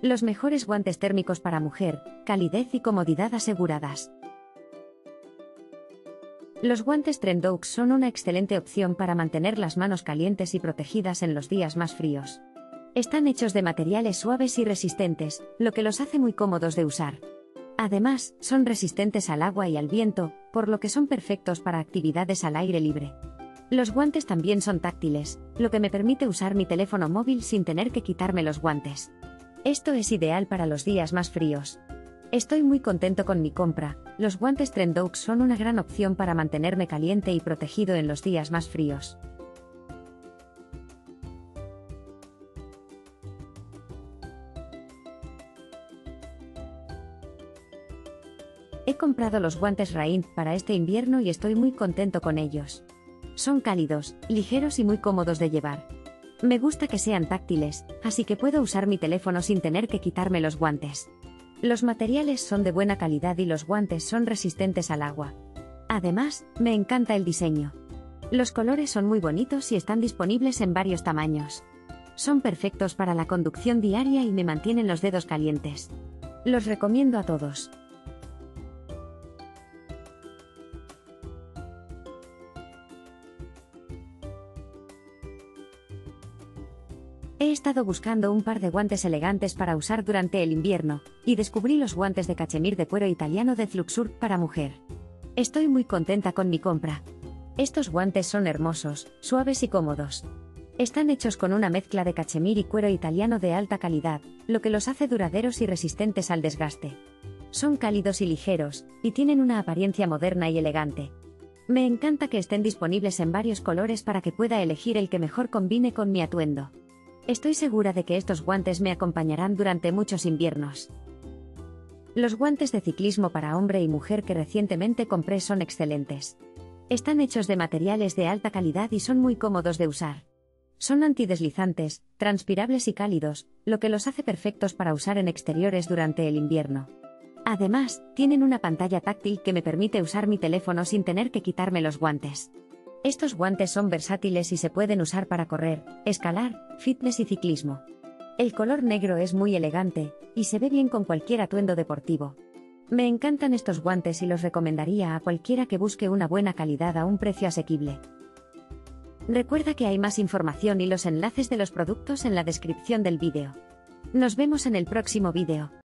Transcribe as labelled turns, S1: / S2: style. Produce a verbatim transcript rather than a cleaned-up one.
S1: Los mejores guantes térmicos para mujer, calidez y comodidad aseguradas. Los guantes Trendoux son una excelente opción para mantener las manos calientes y protegidas en los días más fríos. Están hechos de materiales suaves y resistentes, lo que los hace muy cómodos de usar. Además, son resistentes al agua y al viento, por lo que son perfectos para actividades al aire libre. Los guantes también son táctiles, lo que me permite usar mi teléfono móvil sin tener que quitarme los guantes. Esto es ideal para los días más fríos. Estoy muy contento con mi compra. Los guantes Trendoux son una gran opción para mantenerme caliente y protegido en los días más fríos. He comprado los guantes Rain para este invierno y estoy muy contento con ellos. Son cálidos, ligeros y muy cómodos de llevar. Me gusta que sean táctiles, así que puedo usar mi teléfono sin tener que quitarme los guantes. Los materiales son de buena calidad y los guantes son resistentes al agua. Además, me encanta el diseño. Los colores son muy bonitos y están disponibles en varios tamaños. Son perfectos para la conducción diaria y me mantienen los dedos calientes. Los recomiendo a todos. He estado buscando un par de guantes elegantes para usar durante el invierno, y descubrí los guantes de cachemir de cuero italiano de Fluxur para mujer. Estoy muy contenta con mi compra. Estos guantes son hermosos, suaves y cómodos. Están hechos con una mezcla de cachemir y cuero italiano de alta calidad, lo que los hace duraderos y resistentes al desgaste. Son cálidos y ligeros, y tienen una apariencia moderna y elegante. Me encanta que estén disponibles en varios colores para que pueda elegir el que mejor combine con mi atuendo. Estoy segura de que estos guantes me acompañarán durante muchos inviernos. Los guantes de ciclismo para hombre y mujer que recientemente compré son excelentes. Están hechos de materiales de alta calidad y son muy cómodos de usar. Son antideslizantes, transpirables y cálidos, lo que los hace perfectos para usar en exteriores durante el invierno. Además, tienen una pantalla táctil que me permite usar mi teléfono sin tener que quitarme los guantes. Estos guantes son versátiles y se pueden usar para correr, escalar, fitness y ciclismo. El color negro es muy elegante, y se ve bien con cualquier atuendo deportivo. Me encantan estos guantes y los recomendaría a cualquiera que busque una buena calidad a un precio asequible. Recuerda que hay más información y los enlaces de los productos en la descripción del vídeo. Nos vemos en el próximo vídeo.